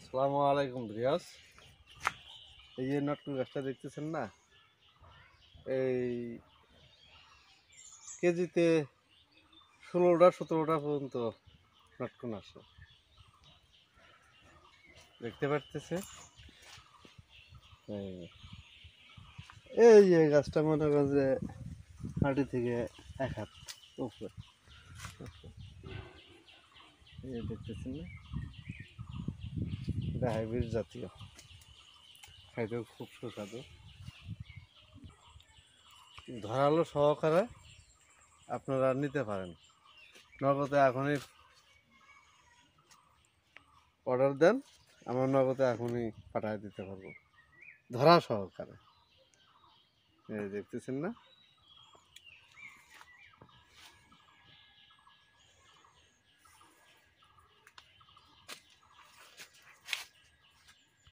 আসসালামু আলাইকুম ভিউয়ার্স। এই যে নটকুন গাছটা দেখতেছেন না, এই কেজিতে 16টা 17টা পর্যন্ত নটকুন আসে, দেখতে পারতেছে। এই যে গাছটা মনে করেন যে মাটি থেকে 1 হাত উপরে, এই যে দেখতেছেন না, এটা হাইব্রিড জাতীয়, খাইতেও খুব সুস্বাদু। ধারালো সহকারে আপনারা নিতে পারেন, নগদে এখনই অর্ডার দেন, আমার নগদে এখনই পাঠিয়ে দিতে পারবো ধরা সহকারে। এই দেখতেছেন না।